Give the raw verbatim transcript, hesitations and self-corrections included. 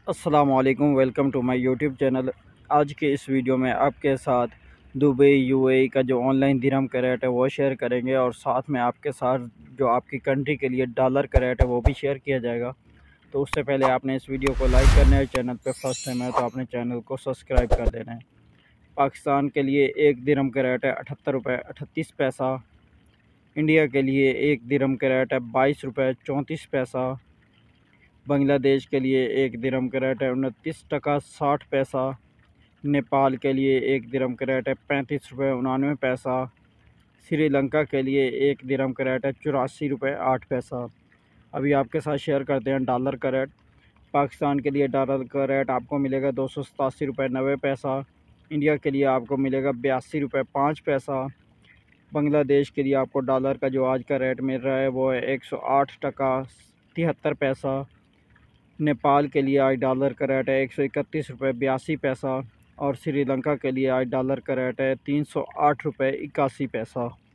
अस्सलामुअलैकुम, welcome to my YouTube channel. आज के इस वीडियो में आपके साथ दुबई यूएई का जो ऑनलाइन दिरहम का रेट है वो शेयर करेंगे और साथ में आपके साथ जो आपकी कंट्री के लिए डॉलर का रेट है वो भी शेयर किया जाएगा। तो उससे पहले आपने इस वीडियो को लाइक करना है, चैनल पे फर्स्ट टाइम है तो आपने चैनल को सब्सक्राइब कर देना है। पाकिस्तान के लिए एक दिरहम का रेट है अठहत्तर रुपये अठतीस पैसा। इंडिया के लिए एक दिरहम का रेट है बाईस रुपये चौंतीस पैसा। बांग्लादेश के लिए एक दिरहम का रेट है उनतीस टका साठ पैसा। नेपाल के लिए एक दिरहम का रेट है पैंतीस रुपये उनानवे पैसा। श्रीलंका के लिए एक दिरहम का रेट है चौरासी रुपये आठ पैसा। अभी आपके साथ शेयर करते हैं डॉलर का रेट। पाकिस्तान के लिए डॉलर का रेट आपको मिलेगा दो सौ सतासी रुपये नब्बे पैसा। इंडिया के लिए आपको मिलेगा बयासी रुपये पाँच पैसा। बांग्लादेश के लिए आपको डॉलर का जो आज का रेट मिल रहा है वो है एक सौ आठ टका तिहत्तर पैसा। नेपाल के लिए आज डॉलर का रेट है एक सौ इकतीस रुपये बयासी पैसा और श्रीलंका के लिए आज डॉलर का रेट है तीन सौ आठ रुपये इक्यासी पैसा।